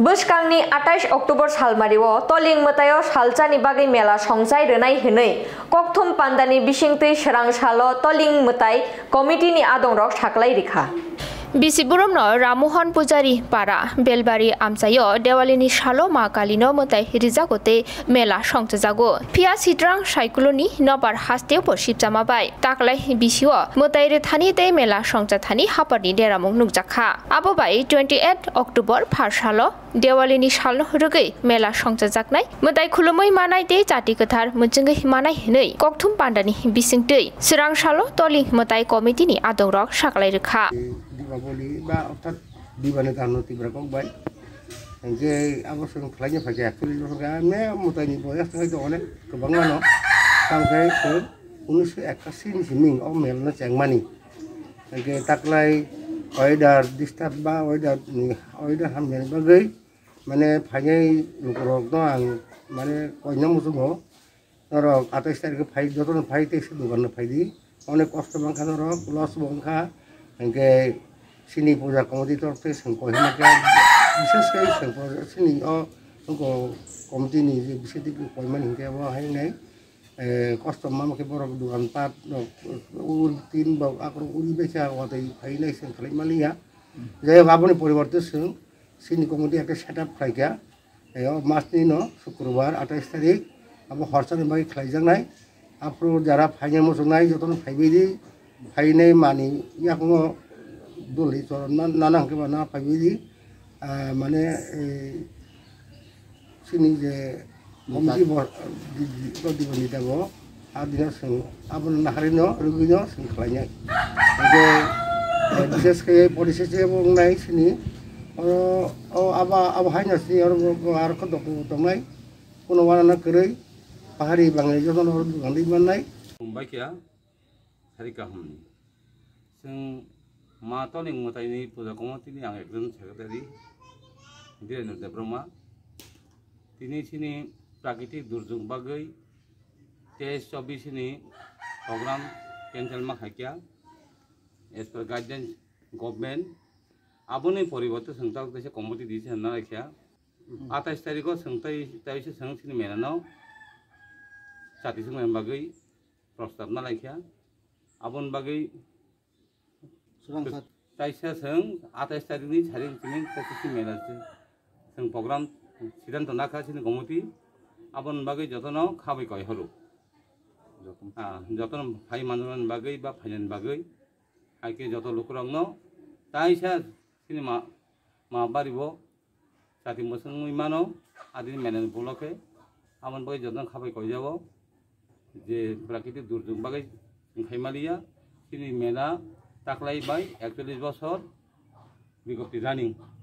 Buskangni 28 Oktober salmariwo toling matayo salchani bagai mela songsai renai henei kokthum pandani bisingtui serang salo toling matai komiti ni adongrok saklai rikha. Bisiburumno Ramohon Pujari para Belbari Amsayo Dewalini Shalo Makalino Motai Rizakote Mela Songjago Pia Sidrang Shaikuloni Nobar Haste Porship Jamabai Taklai Bisio Motai Thani Te Mela Songjathani Hapani Deramung Nukjaka Abobai 28 October Parshalo Dewalini Shalo Rugi Mela Songjajaknai Motai Kulumoi Manai Te Jati Kathar Munjungi Manai Henei Kokthum Pandani Bisingtui Sirang Shalo Toli Motai Komiti ni Adongrok Saklai Rikha Boli ba otak di mana tanah tiba kok baik, jadi aku sering pelajari pakai aktif itu kan, mutai ni boleh setengah itu oleh kebanggaan, sampai ke unus ekasi ni siming, mel na ceng mani, jadi taklai, oidar disturb ba, oidar hamil bagai, mana pakai lukurok doang, mana koinnya musuh mo, orang atas tadi ke pakai jodoh pakai tesi bukan pakai di, onek kos bangka orang, los bangka, jadi sini puja komiti terus sengko hinakan bisa sekali sengko sini sengko komiti ni bisa dipoiman hingga wah ini customer makin borok 24 urutin bau aku uri beca waktu ini sengko Malaysia jadi apa ni poriwartu sini komiti ada setup kerja mas ni no Syukurbar atas tarik apa harusnya bagi kerja nai apa jarap hanya musuh nai jodoh faibidi fainai mani ya aku dulu itu nanang ke mana pagi mana sini je komisi di wanita bo adina seng abon naharino rugino seng kelanya jadi bisa sekali polisi saya mengenai sini apa hanya sini orang harus kedok tongai kuno warna kerai pahari bangai jodoh orang bangai mana baik ya hari kahum seng Ma toling mutai ini puja komoti ini yang ekdom sekretari dia nurda Brahma ini sini prakriti durjung bagai tes 24 ini program cancel mak hakia as per guidance government abone poriborto sengtak desa komoti di sana rakhya 28 tarikh sengtai taise seng sini menano sati seng bagai prostab na rakhya abon bagai taisa seng 28 tarik ni hari ini kita menal seng program sidang tonaka sini komiti abon bagai jotono khabai koi haru jotono phai manuran bagai ba phainan bagai aike joto lukurangno taisa sini ma baribo sati mosang mano adini menal buloke abon bagai jotono khabai koi jabo je prakriti durjung bagai khaimalia sini mela taklai by 41 বছর বিগত running